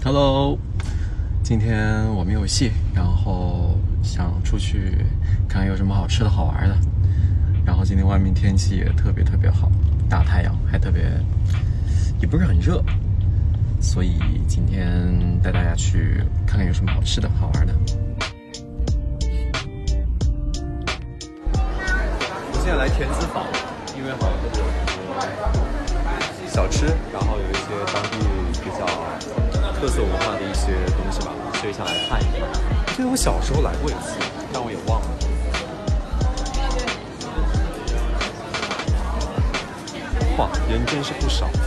Hello， 今天我没有戏，然后想出去看看有什么好吃的好玩的。然后今天外面天气也特别好，大太阳，还特别也不是很热，所以今天带大家去看看有什么好吃的好玩的。我现在来田子坊，因为好像这里有很多小吃，然后有一些当地比较特色文化的一些东西吧，所以想来看一看。我记得我小时候来过一次，但我也忘了。哇，人真是不少。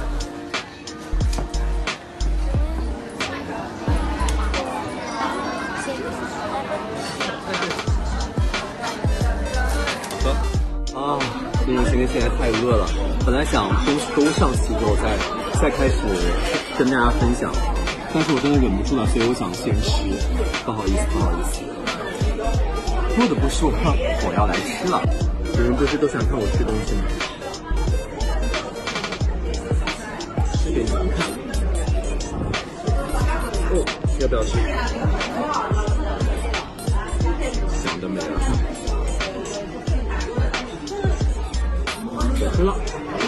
好的。因为今天现在太饿了，本来想东上齐之后再开始跟大家分享，但是我真的忍不住了，所以我想先吃。不好意思。不得不说，我要来吃了。你们不是都想看我吃东西吗？吃给你们看。哦，要不要吃？想得美了。我吃了。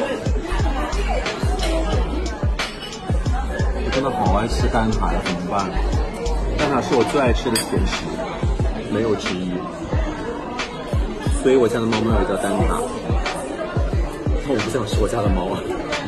我真的好爱吃蛋挞呀，怎么办？蛋挞是我最爱吃的甜食，没有之一。所以我家的猫咪也叫蛋挞。但我不想吃我家的猫啊。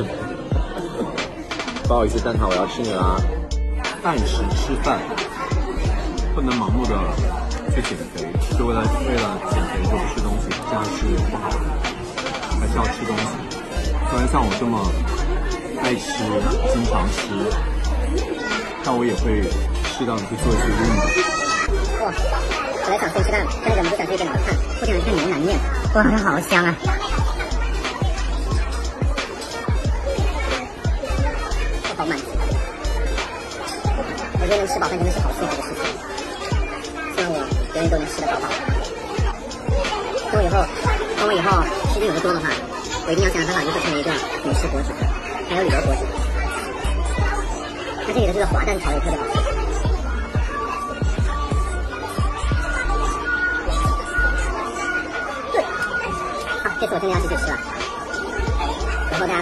不好意思，蛋挞我要吃你啦。按时吃饭，不能盲目的去减肥，就为了减肥就不吃东西，这样是不好的。还是要吃东西，虽然像我这么爱吃，经常吃，但我也会适当的去做一些运动。 哇，本来想先吃蛋，但是忍不住想去电脑看，不停的看牛腩面，哇，这好香啊！这好满足，我觉得能吃饱饭真的是好幸福的事情。希望我永远都能吃得饱饱。等我以后时间有的多的话，我一定要想办法如何成为一个美食博主，还有旅游博主。它这里的这个滑蛋炒也特别好吃。对，好，这次我真的要去吃了。然后大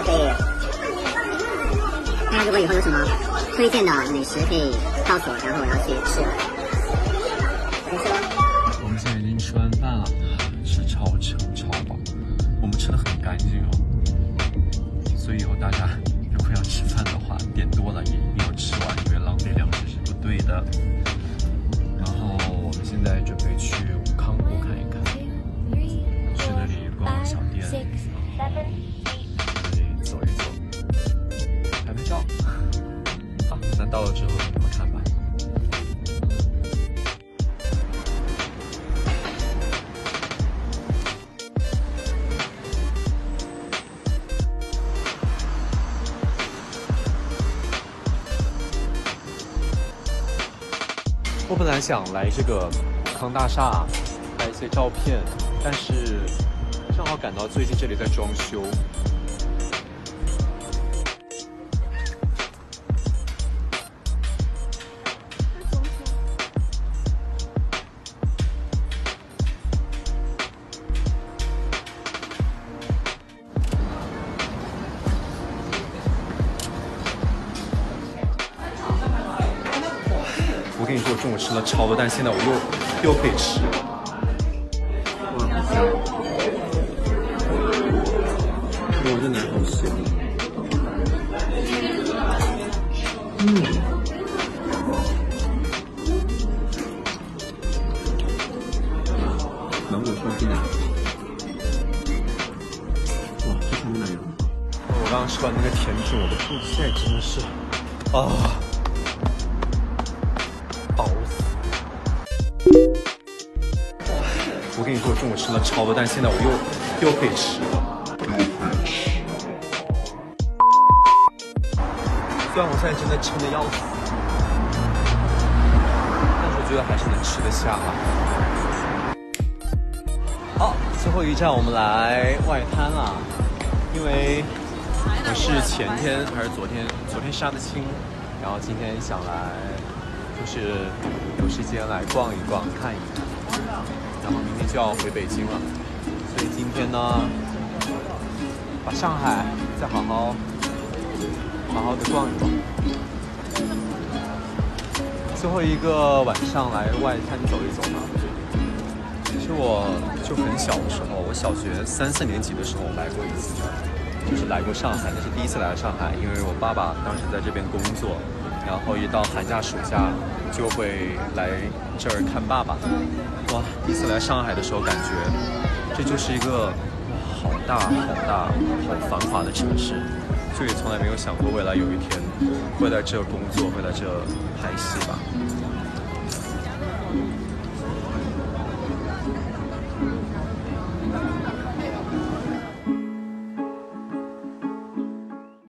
家如果以后有什么推荐的美食，可以告诉我，然后我要去吃。先吃了。 我们现在已经吃完饭了，吃超撑超饱，我们吃的很干净哦。所以以后大家如果要吃饭的话，点多了也一定要吃完，因为浪费粮食是不对的。然后我们现在准备去武康路看一看，去那里逛逛小店，那里走一走，拍拍照。好，那到了之后你们看吧。我本来想来这个武康大厦拍一些照片，但是正好赶到最近这里在装修。我跟你说，我中午吃了超多，但现在我又可以吃。哇，好香！哇，这奶好香。芒果双皮奶。哇，这什么奶油？我刚刚吃完那个甜品，我的肚子现在真的是啊。我跟你说，我中午吃了超多，但现在我又可以吃。虽然我现在真的撑得要死，但是我觉得还是能吃得下吧。好，最后一站我们来外滩了，因为我是前天还是昨天杀的青， 然后今天想来就是有时间来逛一逛看一看，然后明天就要回北京了，所以今天呢把上海再好好的逛一逛。最后一个晚上来外滩走一走吧。其实我就很小的时候，我小学3、4年级的时候来过一次，就是来过上海，那是第一次来上海，因为我爸爸当时在这边工作，然后一到寒假暑假就会来这儿看爸爸。哇，第一次来上海的时候，感觉这就是一个好大好繁华的城市，就也从来没有想过未来有一天会在这工作，会在这拍戏吧。